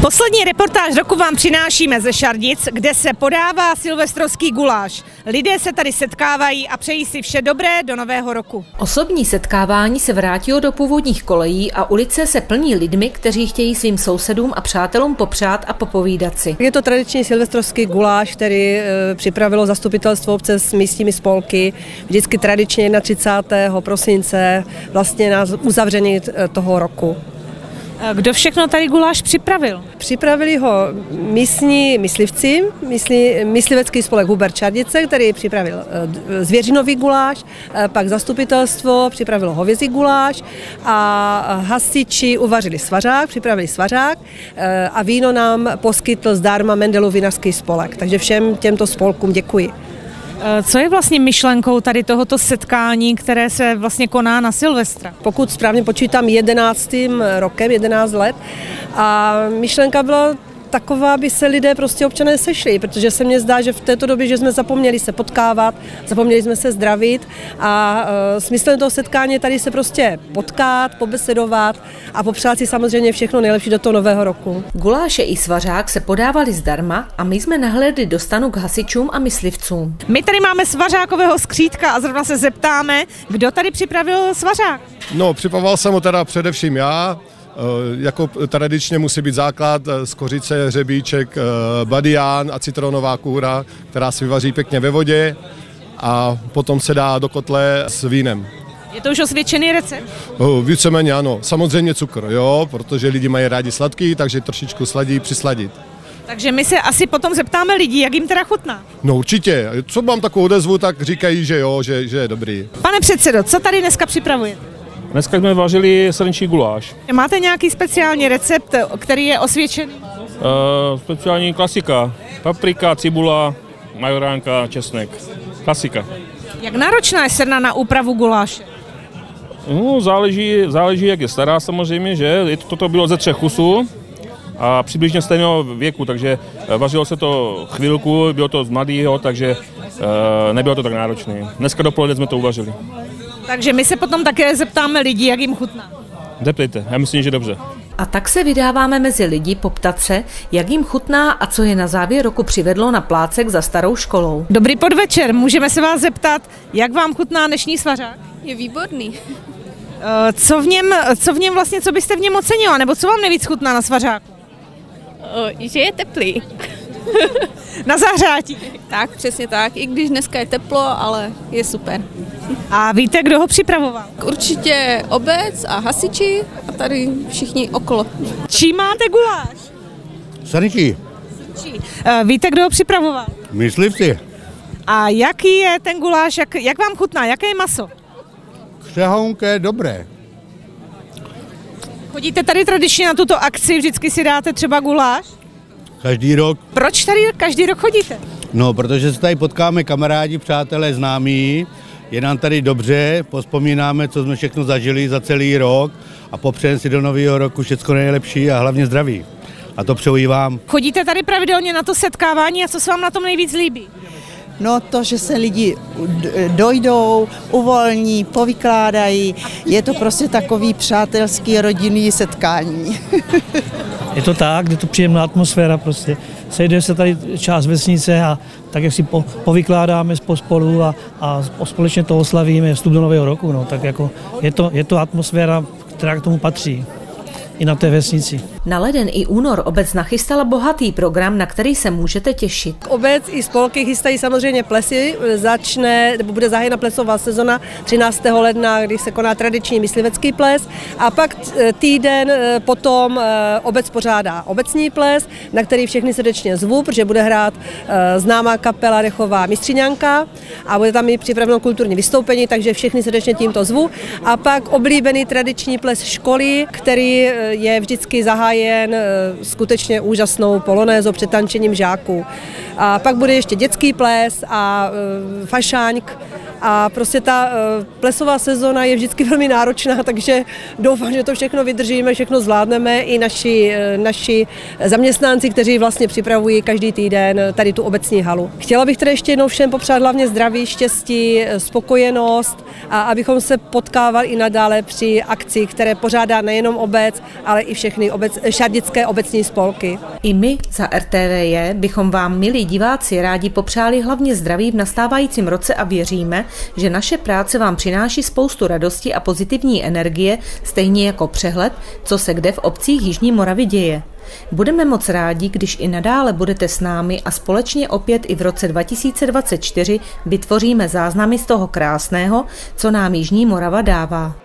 Poslední reportáž roku vám přinášíme ze Šardic, kde se podává silvestrovský guláš. Lidé se tady setkávají a přejí si vše dobré do nového roku. Osobní setkávání se vrátilo do původních kolejí a ulice se plní lidmi, kteří chtějí svým sousedům a přátelům popřát a popovídat si. Je to tradiční silvestrovský guláš, který připravilo zastupitelstvo obce s místními spolky. Vždycky tradičně 31. prosince, vlastně na uzavření toho roku. Kdo všechno tady guláš připravil? Připravili ho místní myslivci, myslivecký spolek Hubert Šardice, který připravil zvěřinový guláš, pak zastupitelstvo připravilo hovězí guláš a hasiči uvařili svařák, připravili svařák a víno nám poskytl zdarma Mendelův vinařský spolek. Takže všem těmto spolkům děkuji. Co je vlastně myšlenkou tady tohoto setkání, které se vlastně koná na Silvestra? Pokud správně počítám 11. rokem, 11 let, a myšlenka byla taková, aby se lidé prostě občané sešli, protože se mně zdá, že v této době, že jsme zapomněli se potkávat, zapomněli jsme se zdravit a smyslem toho setkání je tady se prostě potkat, pobesedovat a popřát si samozřejmě všechno nejlepší do toho nového roku. Guláše i svařák se podávali zdarma a my jsme nahlédli do stanu k hasičům a myslivcům. My tady máme svařákového skřídka a zrovna se zeptáme, kdo tady připravil svařák. No, připravoval jsem ho teda především já. Jako tradičně musí být základ z kořice, hřebíček, badián a citronová kůra, která se vyvaří pěkně ve vodě a potom se dá do kotle s vínem. Je to už osvědčený recept? Víceméně ano. Samozřejmě cukr, jo, protože lidi mají rádi sladký, takže trošičku sladí přisladit. Takže my se asi potom zeptáme lidí, jak jim teda chutná. No určitě. Co mám takovou odezvu, tak říkají, že jo, že je dobrý. Pane předsedo, co tady dneska připravujete? Dneska jsme vařili srnčí guláš. Máte nějaký speciální recept, který je osvědčený? Speciální klasika. Paprika, cibula, majoránka, česnek. Klasika. Jak náročná je srna na úpravu guláše? No, záleží, jak je stará samozřejmě, že? Toto bylo ze 3 kusů a přibližně stejného věku, takže vařilo se to chvilku, bylo to z mladého, takže nebylo to tak náročné. Dneska dopoledne jsme to uvařili. Takže my se potom také zeptáme lidí, jak jim chutná. Zeptejte, já myslím, že dobře. A tak se vydáváme mezi lidi poptat se, jak jim chutná a co je na závěr roku přivedlo na plácek za starou školou. Dobrý podvečer, můžeme se vás zeptat, jak vám chutná dnešní svařák? Je výborný. Co v něm vlastně, co byste v něm ocenila, nebo co vám nejvíc chutná na svařáku? Že je teplý. Na zahřátí. Tak, přesně tak. I když dneska je teplo, ale je super. A víte, kdo ho připravoval? Určitě obec a hasiči a tady všichni okolo. Čím máte guláš? Srnčí. Víte, kdo ho připravoval? Myslivci. A jaký je ten guláš, jak vám chutná, jaké je maso? Křehounké, dobré. Chodíte tady tradičně na tuto akci, vždycky si dáte třeba guláš? Každý rok. Proč tady každý rok chodíte? No, protože se tady potkáme kamarádi, přátelé, známí, je nám tady dobře, povzpomínáme, co jsme všechno zažili za celý rok a popřejeme si do nového roku všechno nejlepší a hlavně zdraví. A to přeju i vám. Chodíte tady pravidelně na to setkávání a co se vám na tom nejvíc líbí? No to, že se lidi dojdou, uvolní, povykládají, je to prostě takový přátelský rodinný setkání. Je to tak, je to příjemná atmosféra prostě. Sejde se tady část vesnice a tak, jak si povykládáme spolu a společně to oslavíme vstup do nového roku, no, tak jako je to atmosféra, která k tomu patří. I na té vesnici. Na leden i únor obec nachystala bohatý program, na který se můžete těšit. Obec i spolky chystají samozřejmě plesy, bude zahájena plesová sezona 13. ledna, kdy se koná tradiční myslivecký ples a pak týden potom obec pořádá obecní ples, na který všechny srdečně zvu, protože bude hrát známá kapela Rechová Mistřiňanka a bude tam i připraveno kulturní vystoupení, takže všechny srdečně tímto zvu. A pak oblíbený tradiční ples školy, který je vždycky zahájen skutečně úžasnou polonézou před tančením žáků. A pak bude ještě dětský ples a fašáňk a prostě ta plesová sezona je vždycky velmi náročná, takže doufám, že to všechno vydržíme, všechno zvládneme i naši zaměstnanci, kteří vlastně připravují každý týden tady tu obecní halu. Chtěla bych tedy ještě jednou všem popřát hlavně zdraví, štěstí, spokojenost a abychom se potkávali i nadále při akci, které pořádá nejenom obec, ale i všechny šardické obecní spolky. I my za RTVJ bychom vám, milí diváci, rádi popřáli hlavně zdraví v nastávajícím roce a věříme, že naše práce vám přináší spoustu radosti a pozitivní energie, stejně jako přehled, co se kde v obcích Jižní Moravy děje. Budeme moc rádi, když i nadále budete s námi a společně opět i v roce 2024 vytvoříme záznamy z toho krásného, co nám Jižní Morava dává.